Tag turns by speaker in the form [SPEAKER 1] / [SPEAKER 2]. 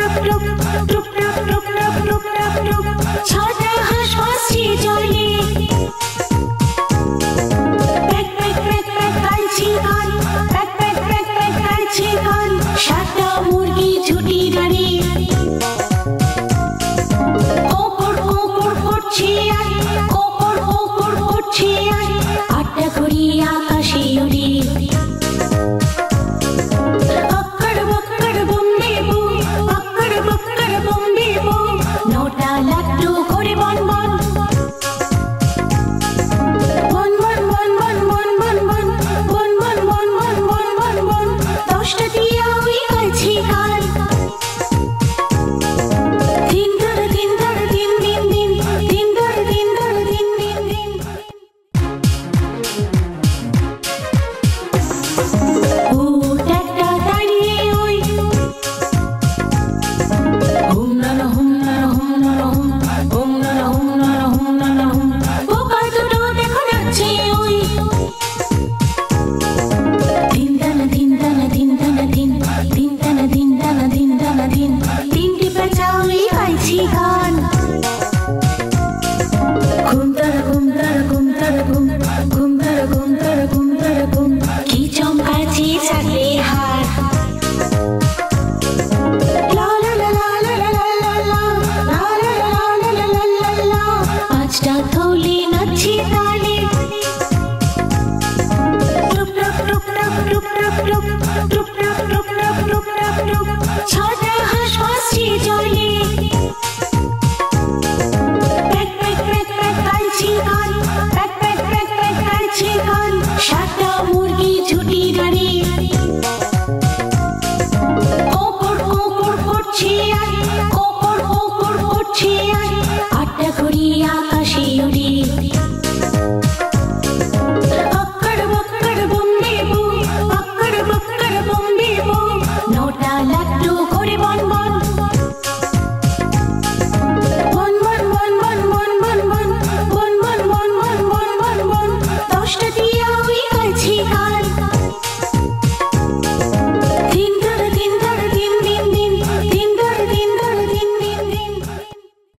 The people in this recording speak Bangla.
[SPEAKER 1] ছটা হাঁস ভাসছে জলে, প্যাক প্যাক প্যাক প্যাক কালছে গান, প্যাক প্যাক প্যাক প্যাক কালছে গান। সাতটা মুরগি ঝুটি গাড়ি, কোকড় কোকড় করছে আর, কোকড় কোকড় করছে আর। আটটা ঘড়ি আকাশে উড়ে, অক্কড় বক্কড় বম্বে বো, অক্কড় বক্কড় বম্বে বো। নটা লাড্ডু করে বন বন, বন বন বন বন বন বন বন বন বন বন বন বন বন। দশটা দিয়া ওই কাছে গান, দিন ধরে দিন ধরে দিন দিন দিন, দিন ধরে দিন ধরে দিন দিন দিন। ও